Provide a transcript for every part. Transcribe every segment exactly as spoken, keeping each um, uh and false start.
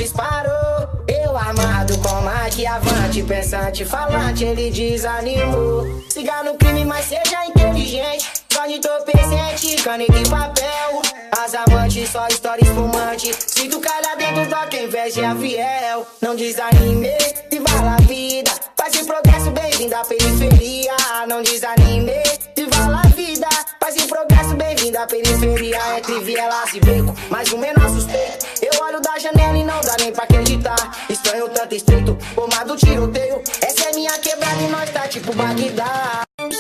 disparou. Eu armado com Mike avante, pensante, falante, ele desanimou. Siga no crime, mas seja inteligente. Só de entorpecente, caneta e papel. As amantes, só história espumante. Se tu cai lá dentro, dó quem veste é fiel. Não desanime, viva a vida. Faz em progresso, bem-vindo à periferia. Não desanime, viva a vida. Faz em progresso, bem-vindo à periferia. Entre vielas e beco, mais um menor suspeito. Eu olho da janela e não dá nem pra acreditar. Estranho tanto estreito, forma do tiroteio. Essa é minha quebrada e nós tá tipo Bagdá.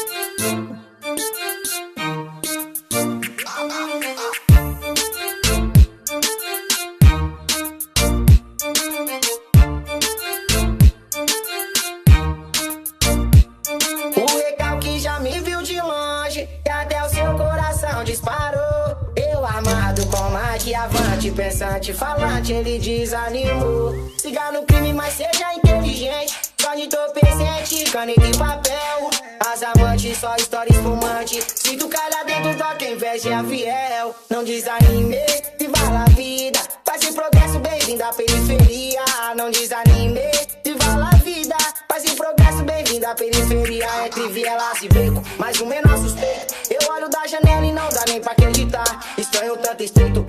Disparou, eu armado com Mike avante, pensante, falante, ele desanimou. Siga no crime, mas seja inteligente. Só de entorpecente, caneta e papel. As amantes, só história espumante. Se tu cai lá dentro, dó quem veste é fiel. Não desanime, viva a vida. Faz em progresso, bem-vindo à periferia. Não desanime, viva a vida. Faz em progresso, bem-vindo à periferia. Entre vielas e beco, mais um menor suspeito. Eu olho da janela e não dá nem pra acreditar. Estranho tanto estreito,